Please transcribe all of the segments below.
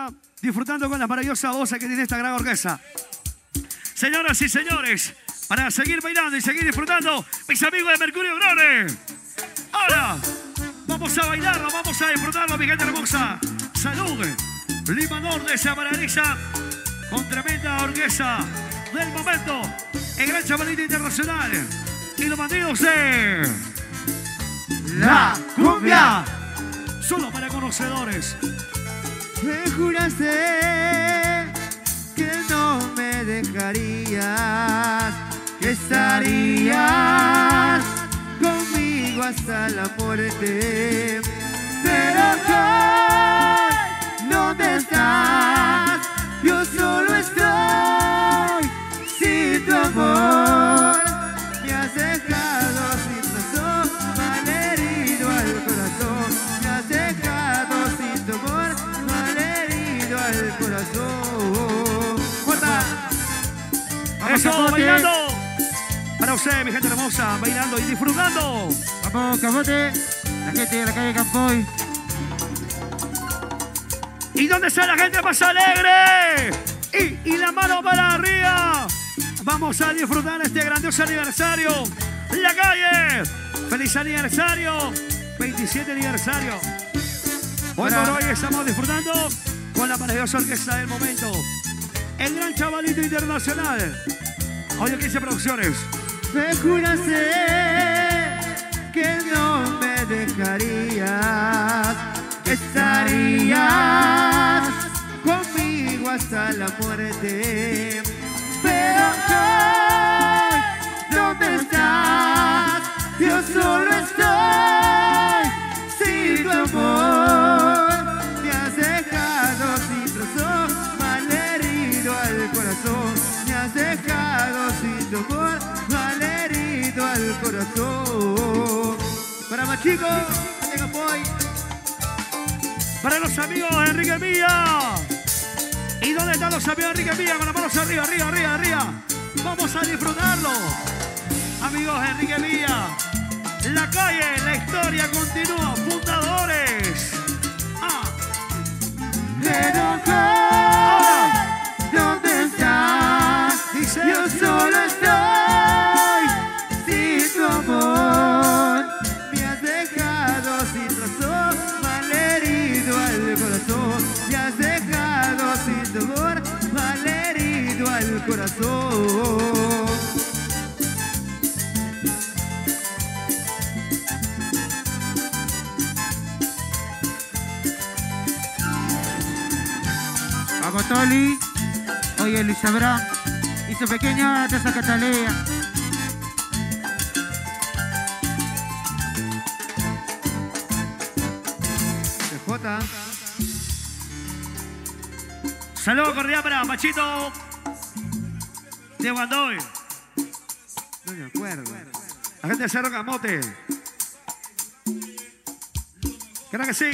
Cumbia, disfrutando con la maravillosa voz que tiene esta gran orquesta. Señoras y señores, para seguir bailando y seguir disfrutando, mis amigos de Mercurio Grone. Ahora, vamos a bailarlo, vamos a disfrutarlo, mi gente hermosa. Salud. Lima Norte se amaraliza con tremenda orquesta del momento. El gran chavalito internacional. Y los bandidos de La Cumbia. Solo para conocedores. Me juraste que no me dejarías, que estarías conmigo hasta la muerte. Pero hoy, ¿dónde estás? Yo solo estoy sin tu amor. Me has dejado sin razón, malherido al corazón. Me has dejado sin tu amor, malherido al corazón. ¡Corta! Eso, bailando. Para ustedes, mi gente hermosa, bailando y disfrutando. Vamos, Camote, la gente de la calle Campoy. ¿Y dónde está la gente más alegre? Y la mano para arriba. Vamos a disfrutar este grandioso aniversario. La calle. Feliz aniversario. 27 aniversario. Hoy por hoy estamos disfrutando con la maravillosa orquesta del momento. El gran chavalito internacional. Oye, 15 producciones. Me juraste que no me dejarías, que estarías conmigo hasta la muerte. Pero hoy, ¿dónde estás? Yo solo estoy sin tu amor. Me has dejado sin razón, malherido al corazón. Me has dejado sin tu amor, malherido al corazón. Para más chicos, Campoy. Para los amigos de Enrique Villa. ¿Y dónde están los amigos de Enrique Villa? Con las manos arriba, arriba, arriba, arriba. Vamos a disfrutarlo. Amigos de Enrique Villa. La calle, la historia continúa. Fundadores. Pero hoy, ¿dónde estás? Dice, yo solo estoy sin tu amor. Me has dejado sin razón, malherido al corazón. Me has dejado sin tu amor, malherido al corazón. Vamos, Toli. Oye, Luis Abraham y su pequeña taza Catalea. Jota. saludos cordial para Machito de Guandoy. No me acuerdo. La gente de Cerro Camote. Creo que sí.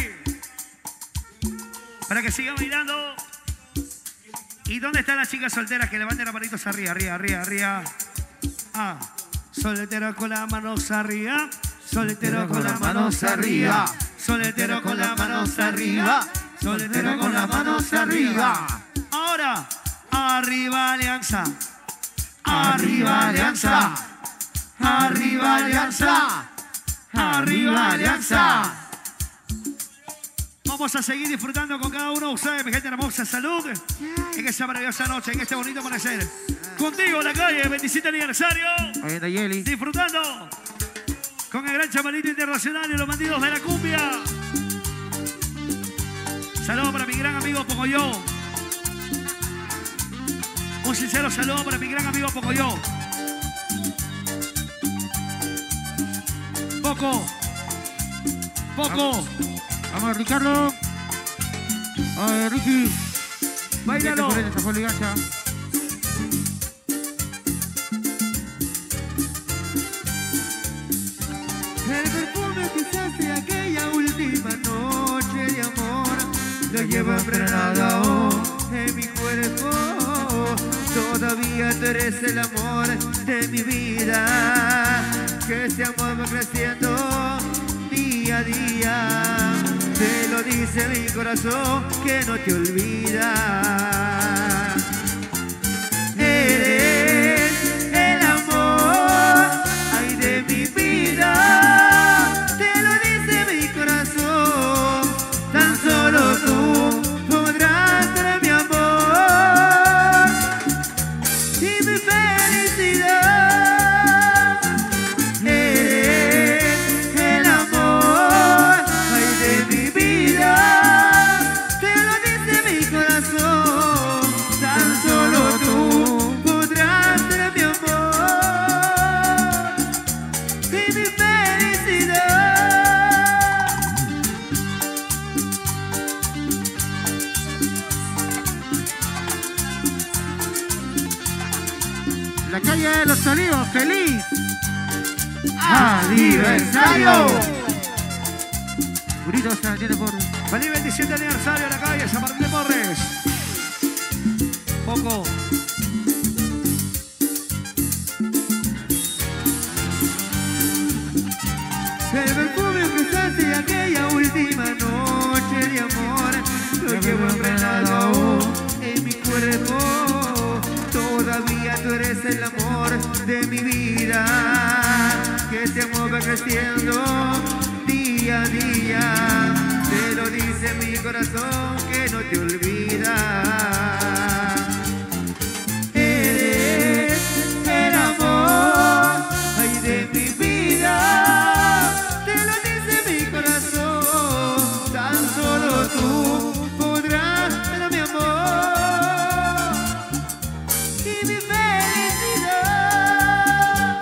Para que sigan mirando. ¿Y dónde están las chicas solteras que levanten las manitos arriba, arriba, arriba, arriba? Soltero con las manos arriba. Soltero con las manos arriba. Soltero con las manos arriba. Soltero con las manos arriba. Ahora, arriba Alianza. Arriba Alianza. Arriba Alianza. Arriba Alianza. Vamos a seguir disfrutando con cada uno de ustedes, mi gente hermosa. Salud en esta maravillosa noche, en este bonito amanecer. Contigo, la calle, 27 aniversario. Disfrutando con el gran chavalito internacional y los bandidos de la cumbia. Saludos para mi gran amigo Pocoyo. Un sincero saludo para mi gran amigo Pocoyo. Poco. Vamos, Ricardo. Oye, Ricky. Báilalo. El perfume que usaste aquella última noche de amor lo llevo impregnado en mi cuerpo. Todavía tú eres el amor de mi vida. Que este amor va creciendo día a día. te lo dice mi corazón que no te olvida. Eres el amor, ay de mi vida, te lo dice mi corazón, tan solo tú podrás ser mi amor y mi felicidad. Eres el amor, ay de mi vida, te lo dice mi corazón, tan solo tú podrás ser mi amor y mi felicidad. La calle de los Olivos, feliz aniversario. Burrito San Martín de Porres. Feliz 27 aniversario de la calle San Martín de Porres. Poco. El perfume que usaste aquella última noche de amor lo llevo enredado en mi cuerpo. Todavía tú eres el amor de mi vida, que ese amor va creciendo día a día. Te lo dice mi corazón que no te olvida. Eres el amor, ay de mi vida, te lo dice mi corazón, tan solo tú podrás ser mi amor y mi felicidad.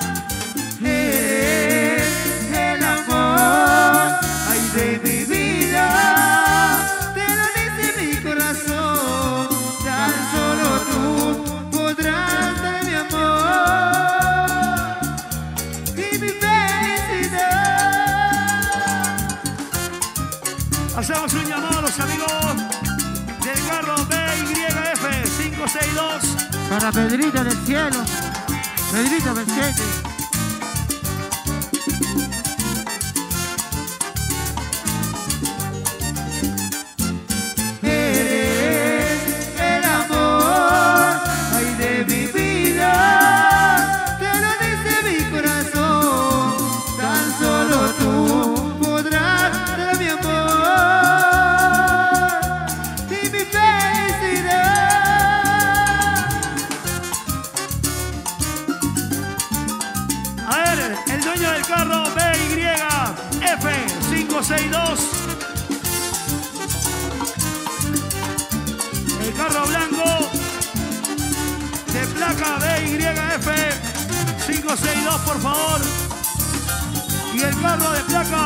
Eres el amor, ay de mi vida, te lo dice mi corazón, tan solo tú podrás ser mi amor y mi felicidad. Hacemos un llamado a los amigos del carro BYF 562. Para Pedrito del Cielo, Pedrito Pesquete. Eres el amor, ay de mi vida, te lo dice mi corazón, tan solo tú podrás ser mi amor y mi felicidad. A ver, el dueño del carro BYF 562. El carro blanco de placa BYF 562, por favor. Y el carro de placa